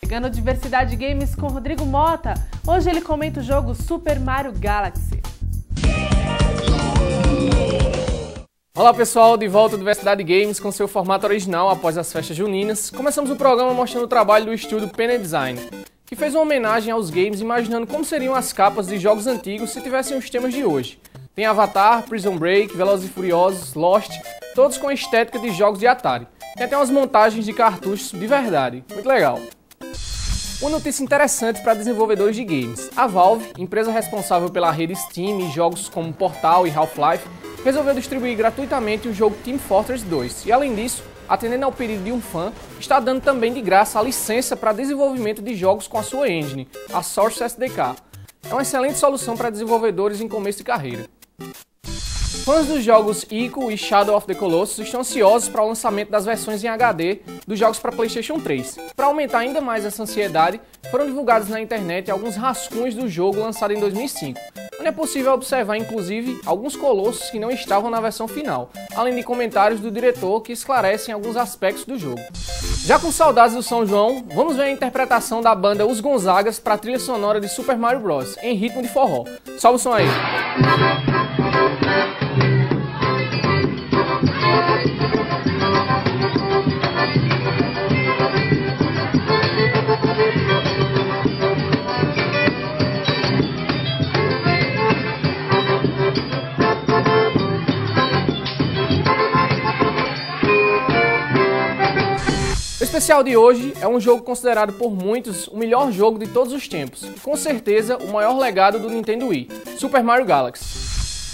Chegando Diversidade Games com Rodrigo Mota. Hoje ele comenta o jogo Super Mario Galaxy. Olá pessoal, de volta ao Diversidade Games com seu formato original após as festas juninas. Começamos o programa mostrando o trabalho do estúdio Penny Design, que fez uma homenagem aos games imaginando como seriam as capas de jogos antigos se tivessem os temas de hoje. Tem Avatar, Prison Break, Velozes e Furiosos, Lost, todos com a estética de jogos de Atari. Tem até umas montagens de cartuchos de verdade, muito legal. Uma notícia interessante para desenvolvedores de games. A Valve, empresa responsável pela rede Steam e jogos como Portal e Half-Life, resolveu distribuir gratuitamente o jogo Team Fortress 2 e, além disso, atendendo ao pedido de um fã, está dando também de graça a licença para desenvolvimento de jogos com a sua engine, a Source SDK. É uma excelente solução para desenvolvedores em começo de carreira. Fãs dos jogos Ico e Shadow of the Colossus estão ansiosos para o lançamento das versões em HD dos jogos para PlayStation 3. Para aumentar ainda mais essa ansiedade, foram divulgados na internet alguns rascunhos do jogo lançado em 2005, onde é possível observar inclusive alguns colossos que não estavam na versão final, além de comentários do diretor que esclarecem alguns aspectos do jogo. Já com saudades do São João, vamos ver a interpretação da banda Os Gonzagas para a trilha sonora de Super Mario Bros. Em ritmo de forró. Sobe o som aí! O especial de hoje é um jogo considerado por muitos o melhor jogo de todos os tempos e com certeza o maior legado do Nintendo Wii, Super Mario Galaxy.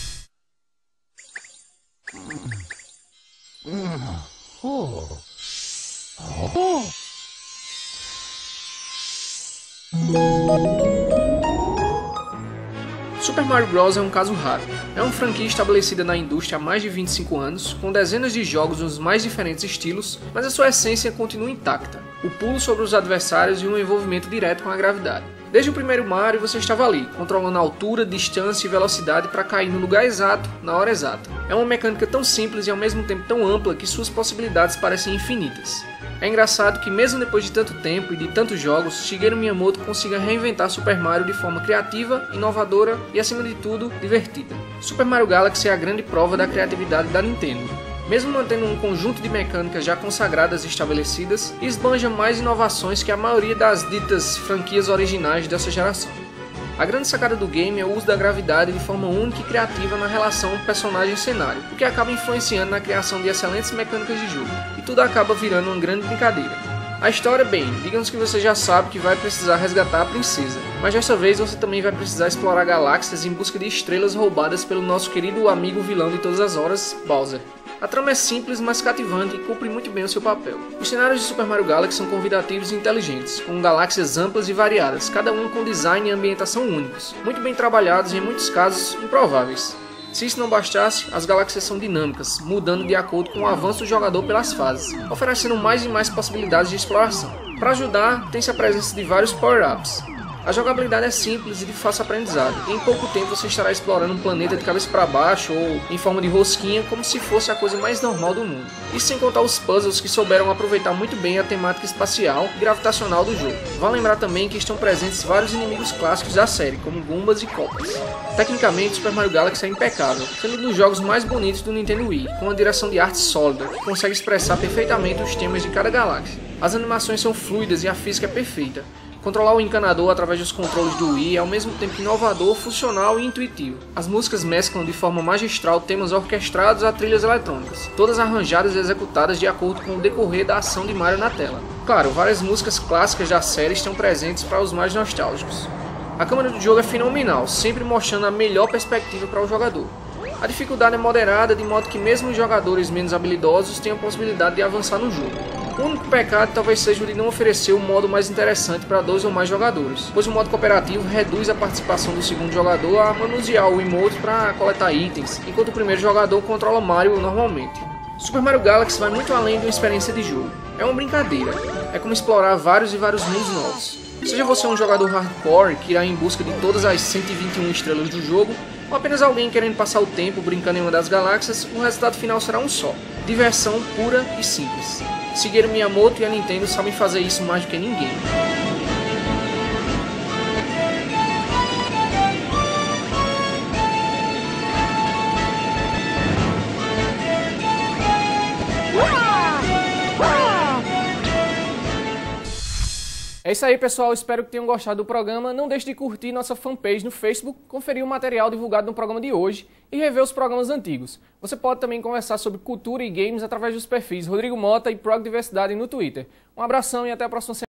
Super Mario Bros. É um caso raro. É uma franquia estabelecida na indústria há mais de 25 anos, com dezenas de jogos nos mais diferentes estilos, mas a sua essência continua intacta. O pulo sobre os adversários e um envolvimento direto com a gravidade. Desde o primeiro Mario você estava ali, controlando a altura, distância e velocidade para cair no lugar exato, na hora exata. É uma mecânica tão simples e ao mesmo tempo tão ampla que suas possibilidades parecem infinitas. É engraçado que mesmo depois de tanto tempo e de tantos jogos, Shigeru Miyamoto consiga reinventar Super Mario de forma criativa, inovadora e, acima de tudo, divertida. Super Mario Galaxy é a grande prova da criatividade da Nintendo. Mesmo mantendo um conjunto de mecânicas já consagradas e estabelecidas, esbanja mais inovações que a maioria das ditas franquias originais dessa geração. A grande sacada do game é o uso da gravidade de forma única e criativa na relação personagem-cenário, o que acaba influenciando na criação de excelentes mecânicas de jogo, e tudo acaba virando uma grande brincadeira. A história, bem, digamos que você já sabe que vai precisar resgatar a princesa, mas dessa vez você também vai precisar explorar galáxias em busca de estrelas roubadas pelo nosso querido amigo vilão de todas as horas, Bowser. A trama é simples, mas cativante e cumpre muito bem o seu papel. Os cenários de Super Mario Galaxy são convidativos e inteligentes, com galáxias amplas e variadas, cada um com design e ambientação únicos, muito bem trabalhados e em muitos casos improváveis. Se isso não bastasse, as galáxias são dinâmicas, mudando de acordo com o avanço do jogador pelas fases, oferecendo mais e mais possibilidades de exploração. Para ajudar, tem-se a presença de vários power-ups. A jogabilidade é simples e de fácil aprendizado, e em pouco tempo você estará explorando um planeta de cabeça para baixo ou em forma de rosquinha como se fosse a coisa mais normal do mundo. Isso sem contar os puzzles que souberam aproveitar muito bem a temática espacial e gravitacional do jogo. Vale lembrar também que estão presentes vários inimigos clássicos da série, como Goombas e Koopas. Tecnicamente, Super Mario Galaxy é impecável, sendo um dos jogos mais bonitos do Nintendo Wii, com uma direção de arte sólida, que consegue expressar perfeitamente os temas de cada galáxia. As animações são fluidas e a física é perfeita. Controlar o encanador através dos controles do Wii é ao mesmo tempo inovador, funcional e intuitivo. As músicas mesclam de forma magistral temas orquestrados a trilhas eletrônicas, todas arranjadas e executadas de acordo com o decorrer da ação de Mario na tela. Claro, várias músicas clássicas da série estão presentes para os mais nostálgicos. A câmera do jogo é fenomenal, sempre mostrando a melhor perspectiva para o jogador. A dificuldade é moderada, de modo que mesmo os jogadores menos habilidosos tenham a possibilidade de avançar no jogo. O único pecado talvez seja o de não oferecer um modo mais interessante para 2 ou mais jogadores, pois o modo cooperativo reduz a participação do segundo jogador a manusear o emote para coletar itens, enquanto o primeiro jogador controla Mario normalmente. Super Mario Galaxy vai muito além de uma experiência de jogo. É uma brincadeira, é como explorar vários e vários mundos novos. Seja você um jogador hardcore que irá em busca de todas as 121 estrelas do jogo, ou apenas alguém querendo passar o tempo brincando em uma das galáxias, o resultado final será um só: diversão pura e simples. Shigeru Miyamoto e a Nintendo sabem fazer isso mais do que ninguém. É isso aí, pessoal. Espero que tenham gostado do programa. Não deixe de curtir nossa fanpage no Facebook, conferir o material divulgado no programa de hoje e rever os programas antigos. Você pode também conversar sobre cultura e games através dos perfis Rodrigo Mota e Prog Diversidade no Twitter. Um abração e até a próxima semana.